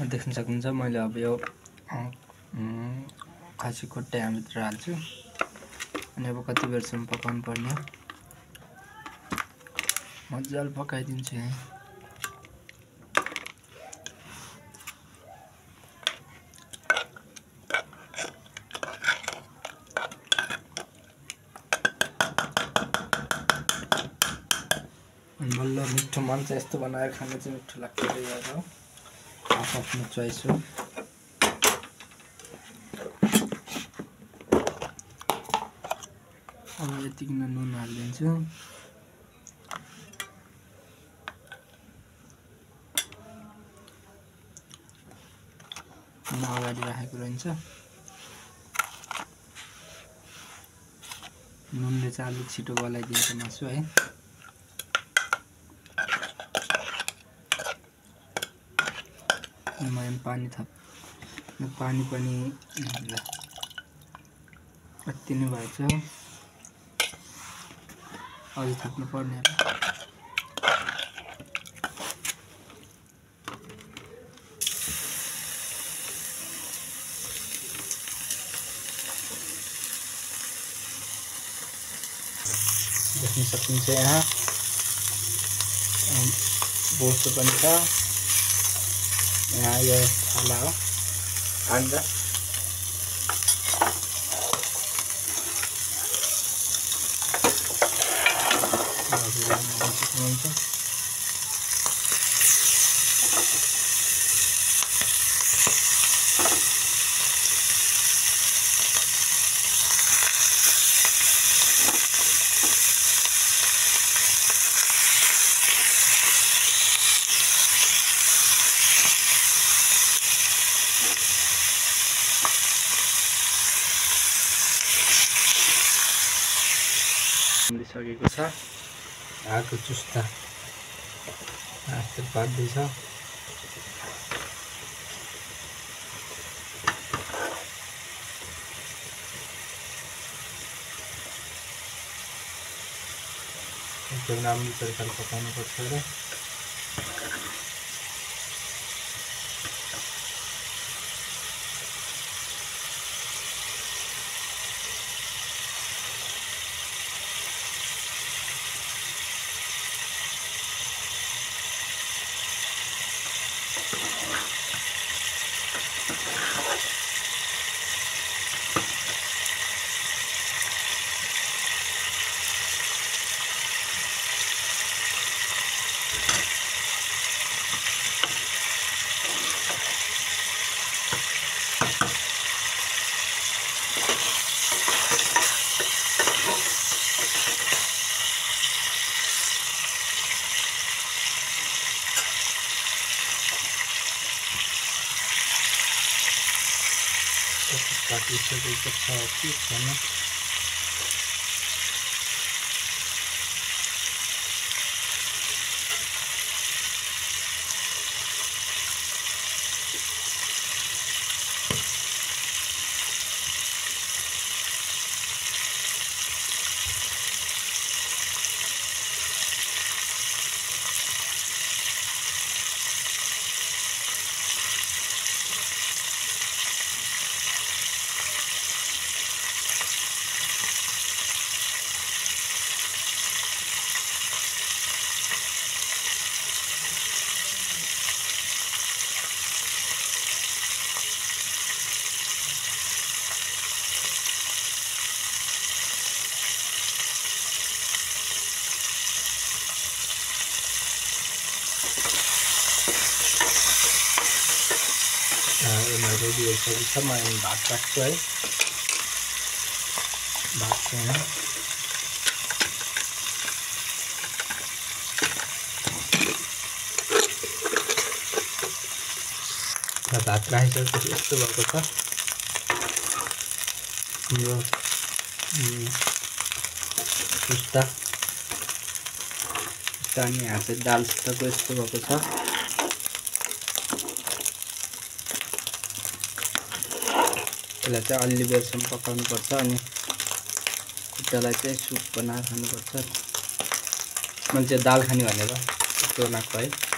देख्न सक्नुहुन्छ मैले अब यो खसीको खुट्टा यहाँभित्र हाल्छु अनि अब कति बेरसम्म पकाउनु पर्ने हो मजाले पकाइदिन्छु यहाँ। बल्ल मिठो मन चाहिँ यस्तो बनाएर खानु चाहिँ मिठो लाग्छ यार हो आफ्नो चोइस हो। अब यतिकै नुन हालिदिन्छु अगाडि राखेको रहन्छ नुनले चाहिँ अलिक छिटो गलाइदिन्छ मासु है। म पानी पानी पनि कति नै भएछ अझै थप्नु पर्ने होला। देख्न सक्नुहुन्छ यहाँ बोसो पनि छ यहाँ यो थाला हो अन्डा सकेको छ आगो चुस्ता आस्ते पाक्दैछ। एकदम राम्रो तरिकाले पकाउनु पर्छ र पाकिसकेको छ कि छैन रेडी भइसकेको छ। म भात राख्छु है भात चाहिँ भात राखिसकेपछि यस्तो भएको छ यो सुस्ता अनि यहाँ चाहिँ दाल सुस्ताको यस्तो भएको छ। यसलाई चाहिँ अलि बेरसम्म पकाउनु पर्छ अनि खुट्टालाई चाहिँ सुप बनाएर खानुपर्छ। मान्छे दाल खाने भनेर यस्तो बनाएको है।